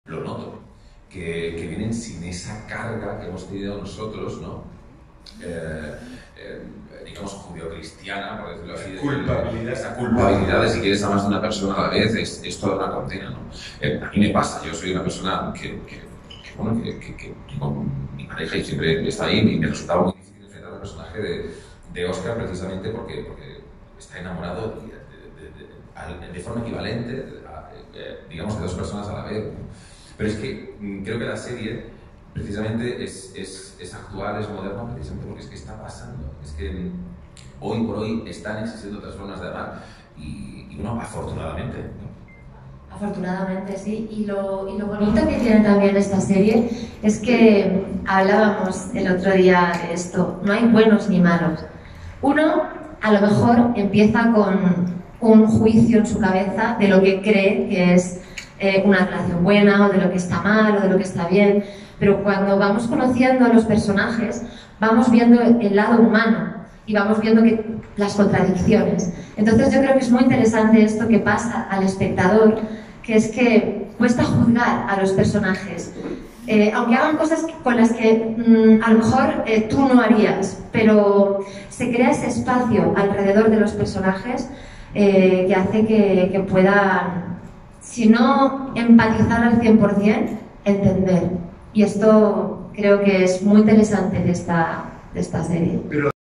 lo noto, que vienen sin esa carga que hemos tenido nosotros, ¿no? Digamos, judeocristiana, por decirlo así. Culpabilidad. Esa culpabilidad de si quieres a más de una persona a la vez es toda una condena, ¿no? A mí me pasa, yo soy una persona que con mi pareja y siempre está ahí, y me resultaba muy difícil enfrentar al personaje de Oscar precisamente porque está enamorado de forma equivalente, digamos, de dos personas a la vez, ¿no? Pero es que creo que la serie precisamente es actual, es moderna, precisamente porque es que está pasando. Es que hoy por hoy están existiendo otras formas de amar y bueno, afortunadamente, ¿no? Afortunadamente, sí. Y lo bonito que tiene también esta serie es que hablábamos el otro día de esto, no hay buenos ni malos. Uno a lo mejor empieza con un juicio en su cabeza de lo que cree que es una relación buena, o de lo que está mal, o de lo que está bien, pero cuando vamos conociendo a los personajes, vamos viendo el lado humano y vamos viendo las contradicciones. Entonces yo creo que es muy interesante esto que pasa al espectador, que es que cuesta juzgar a los personajes, aunque hagan cosas con las que a lo mejor tú no harías, pero se crea ese espacio alrededor de los personajes que hace que puedan, si no empatizar al 100%, entender. Y esto creo que es muy interesante de esta serie.